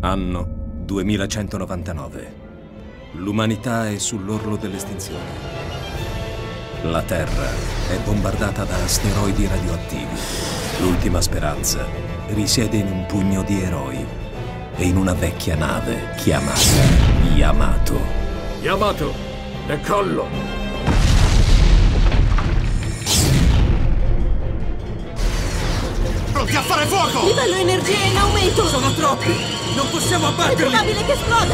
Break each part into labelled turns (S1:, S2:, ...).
S1: Anno 2199. L'umanità è sull'orlo dell'estinzione. La Terra è bombardata da asteroidi radioattivi. L'ultima speranza risiede in un pugno di eroi e in una vecchia nave chiamata Yamato.
S2: Yamato, decollo!
S3: Pronti a fare fuoco!
S4: Livello energia in aumento!
S3: Sono troppi! Non possiamo
S4: È
S3: abbatterli!
S4: probabile che esploda!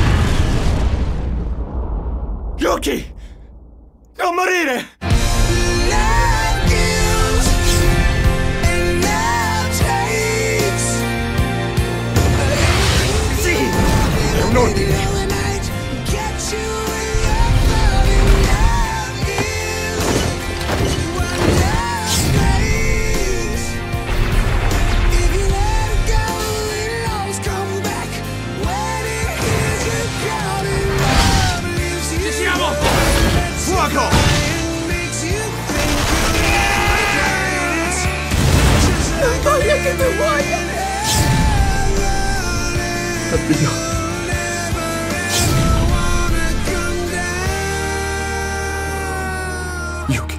S3: Yuki! Non morire! Sì! È un ordine! Ci siamo! Fuoco!
S4: Non voglio che tu muoia!
S2: Addio.
S3: Yuki.